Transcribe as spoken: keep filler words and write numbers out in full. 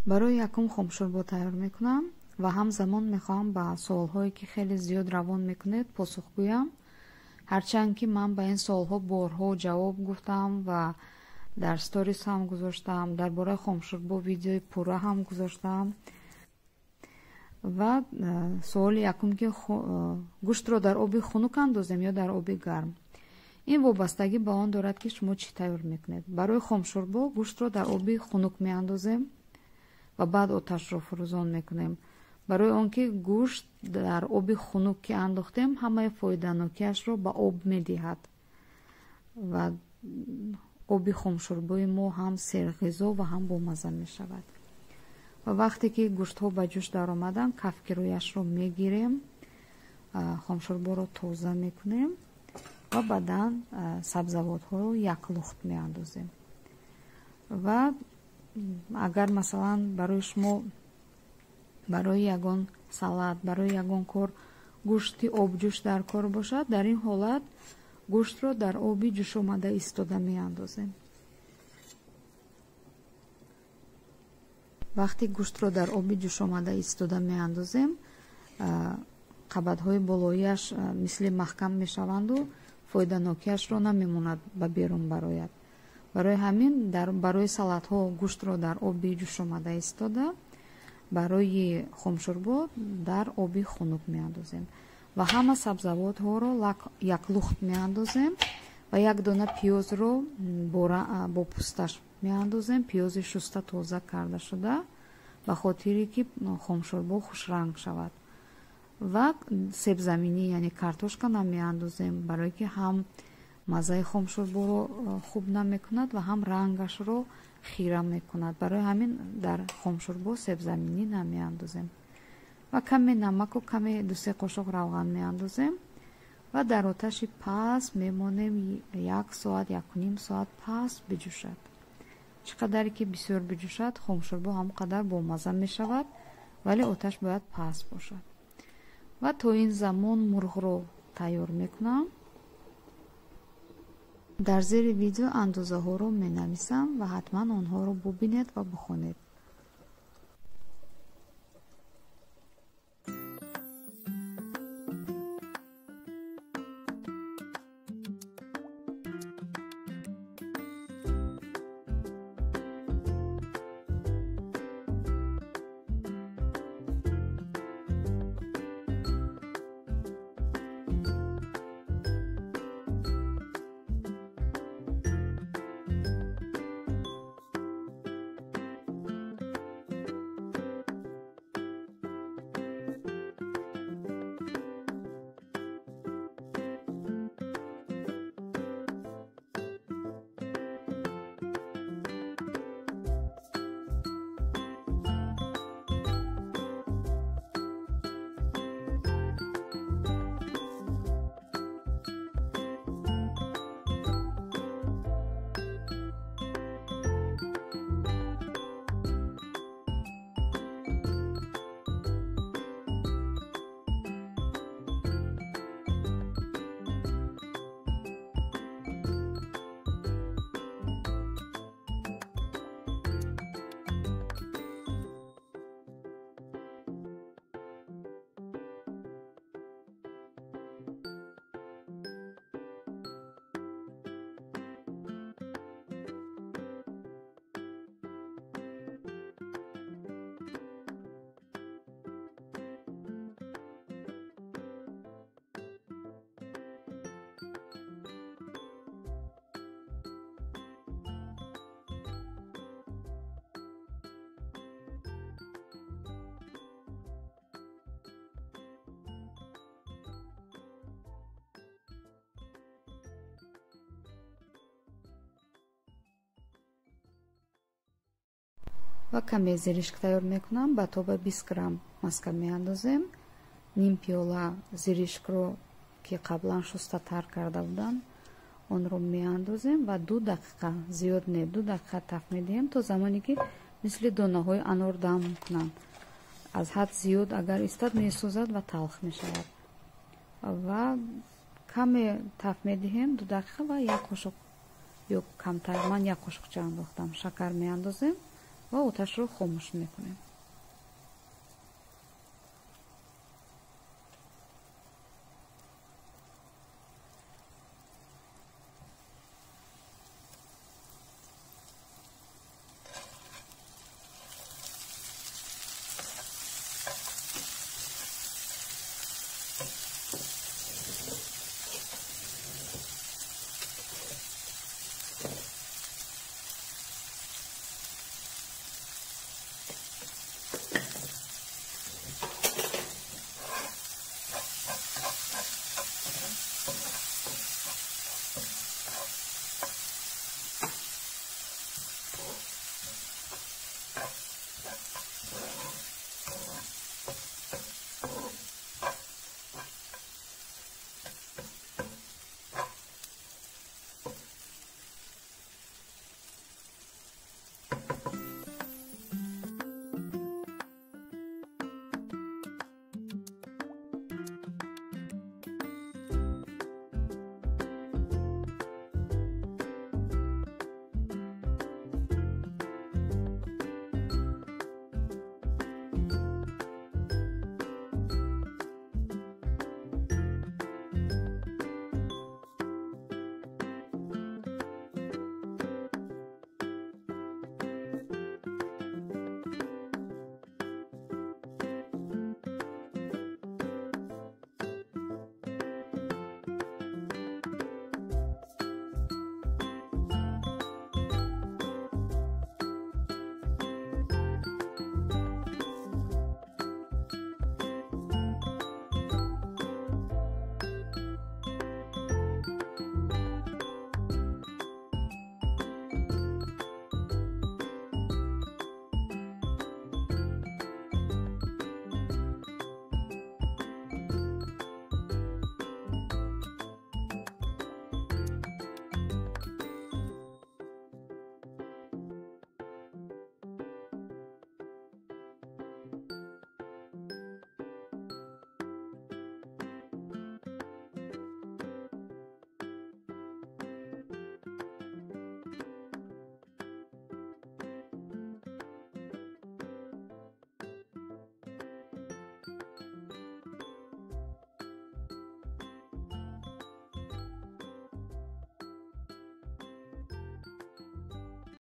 برای یکم خمشوربا تیار میکنم و همزمان میخوام به سوالهایی که خیلی زیاد روان میکنید پاسخ گویم. هرچند که من به این سوالها بارها جواب گفتم و در ستوریز هم گذاشتم، درباره خمشوربا ویدیوی پورا هم گذاشتم. و سوال یکم که گوشت رو در آب خنک اندازیم یا در آب گرم، این وابستگی به آن دارد که شما چی تیار میکنید. برای خمشوربا گوشت رو در آب خنک میاندازیم و بعد آتش رو فروزان میکنیم. برای آنکه گوشت در آب خنک که انداختیم همه فایده‌ناکیش رو به آب میدهد و آب خمشوربای ما هم سرغذا و هم بامزه میشود. و وقتی که گوشت ها به جوش در آمدن کفک رویش رو میگیریم، خمشوربا رو تازه میکنیم و بعدا سبزوات ها رو یک لخت میاندازیم. و اگر مثلا برای شما برای یگان سالاد، برای یگان کار گوشتی آبجوش در کار باشد، در این حالت گوشت رو در آبی جوش آمده ایستاده میاندازیم. وقتی گوشت رو در آبی جوش آمده ایستاده میاندازیم، قبضهای بالایش مثل محکم میشوند و فایده‌ناکیش رو نمیموند به بیرون برآید. برای همین در برای سالاد ها گوشت رو در آبی جوش آمده ایستاده، برای خمشوربا در آبی خنک میاندازیم و همه سبزوات ها رو یک لخت میاندازیم و یک دانه پیاز رو با پوستش میاندازیم. پیاز شسته تازه کرده شده به خاطری که خمشوربا خوش رنگ شود. و سیب زمینی یعنی کارتوشکا نمیاندازیم، برای که هم مزه خمشوربا رو خوب نمیکند و هم رنگش رو خیره میکند. برای همین در خمشوربا سیب زمینی نمیاندازیم. و کمی نمک و کمی دو سه قاشق روغن میاندازیم و در آتش پس میمانیم یک ساعت یک و نیم ساعت پس بجوشد. چقدر که بسیار بجوشد خمشوربا هم قدر بامزه میشود، ولی آتش باید پس باشد. و تا این زمان مرغ رو تیار میکنم. در زیر ویدیو اندازه ها رو می نویسم و حتما آنها رو ببینید و بخونید. و کمی زیرشک تیار میکنم. به تا به بیست گرم مسکه میاندازیم. نیم پیاله زیرشک رو که قبلا شسته تر کرده بودن اون رو میاندازیم و دو دقیقه، زیاد نه، دو دقیقه تف میدیم تا زمانی که مثل دانه های انار دم کنن. از حد زیاد اگر ایستاد میسوزد و تلخ میشود. و کمی تف میدیم دو دقیقه و یک قاشق یا کمتر، من یک قاشق چه انداختم شکر میاندازیم ва оташро хомӯш мекунем.